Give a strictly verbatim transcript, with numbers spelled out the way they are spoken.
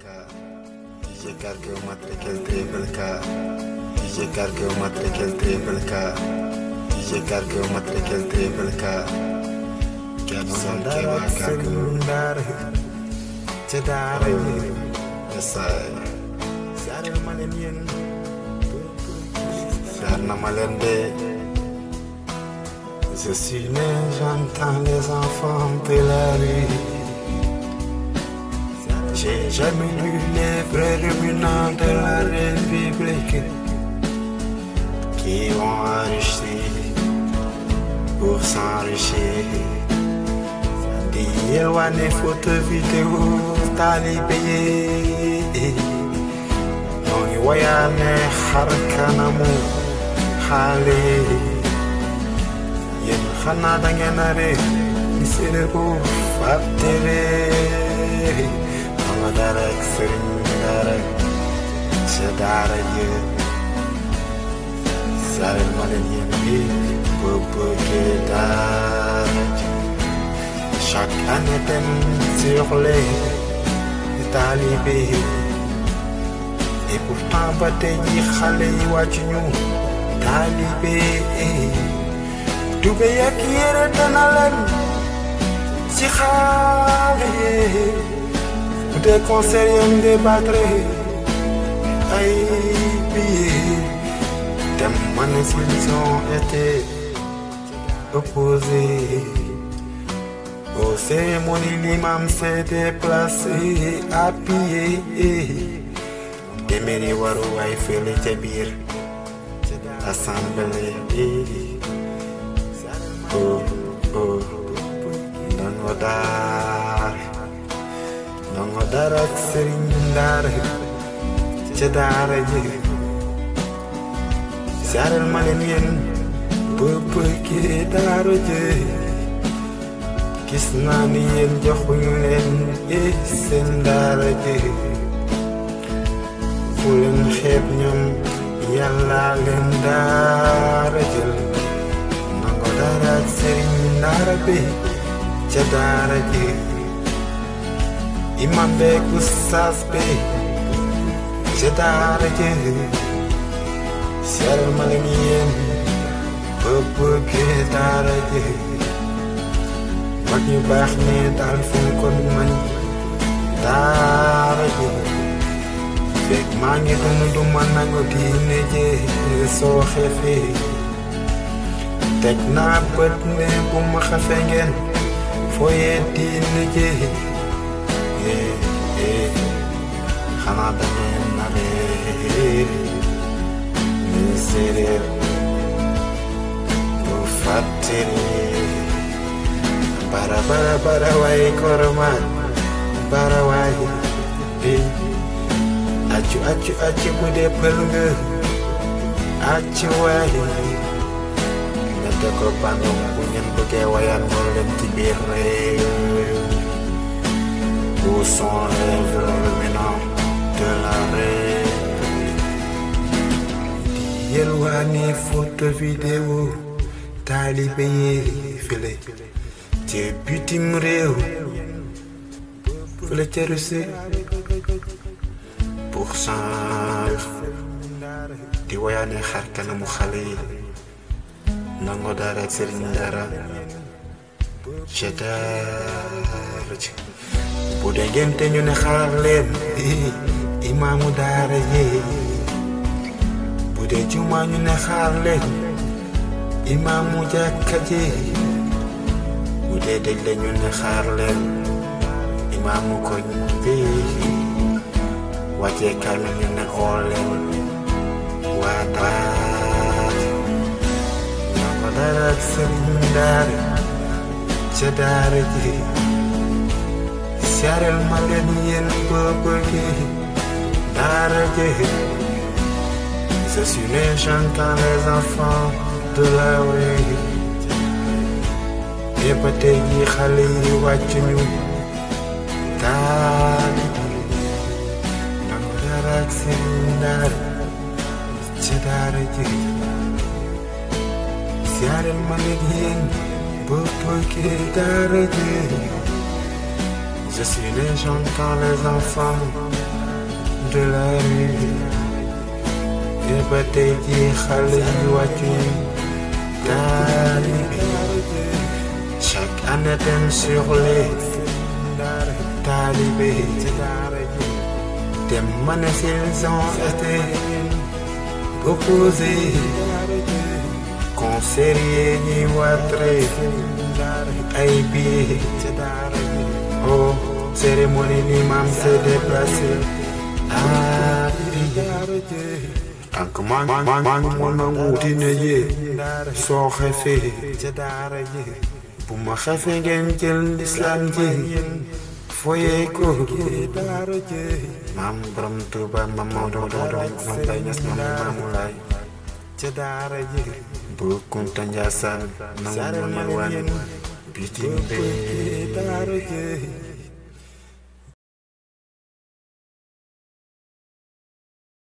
D J Cargo matricule triple K D J Cargo matricule triple K D J Cargo matricule triple K Capson Kewa Cargo Cedare Esai Saril Malenien Sarna Malende. Je suis né, j'entends les enfants de la rue. J'ai jamais lu les vrais ruminants de la République qui ont enrichi pour s'enrichir. Di éloigner photo vidéo talibé. Non y wayane harkanamu hale. Yen xana da ngeen a réer di seede ko fàttere ama dara ak sëriñ dara ca daara ji sarel ma leen yéen bi boo bëggee daara ji chaque année dem surle talibé et pourtant ba tey ji xale yi wàcc ñu talibé Dube yak yere danalan ci xale des conseils yam débattre ay billets dem man s'ils ont été opposés aux cérémonies l'imam s'est déplacé à pied demeri waru ay fele ca biir assemblée Oh, oh, nango dar, nango dar ak sëriñ dar, ca daara ji. Sarel ma leen yéen boo bëggee daara ji. Gis naa ni yéen joxuñu leen seen daara ji. Fu leen xeeb ñoom yàlla leen daara jël. Dara sëriñ daara bi ca daara ji imam beeg ustaas bi ca daara ji sarel ma leen yéen boo bëggee daara ji mag ñu baax ne daal fonkoon man daara ji fekk maa ngi dund du ma nangu diine ji soo xefee tek naa bët ne bu ma xafe ngeen fooyee diine ji xanaa dangeen na réer ni séeréer bu fàttali bara bara bara waay koromaan bara waay accu accu accu bu dee pël nga accu waay ko bandung bu ngeen bëggee wayaan moo leen ci biir réew où sont les ruminants de la République di yelwaani photo vidéo talibé yi fële ci bitim réew fële ca Russie pour cent di wayaane xar kanamu xale yi nango dara ak sëriñ dara ca daara ji bu dee ngénte ñu ne xaar leen imaamu daara ji bu dee juma ñu ne xaar leen imaamu jàkka ji bu dee dëj la ñu ne xaar leen imaamu koñ bi wàccee kaamil ñu ne oo leen waa daara dara ak sëriñ daara ca daara ji sarel ma leen yéen boo bëggee daara ji je suis né j'entends les enfants de la rue et ba tey ji xale yi wàcc ñu daara nangu dara ak sëriñ daara ca daara ji Sarel ma leen yéen boo bëggee daara ji Je suis légende quand les enfants de la rue de ba tey jii xale yi wàccuñ taalibe chaque année dem sur les talibés dem ma ne s'ils ont été opposés conseillers ñi watre ay billets oh cérémonie l'imam s'est déplacé à tank man man man mo nangu dina ye soo xefee bu ma xefee ngeen jël l'islam ji foye ko maam borom Tuuba maam Maodo maam Baay Ñas maam Maamu Laay bu Kunta Njaasaan nangu ma wan bitim bee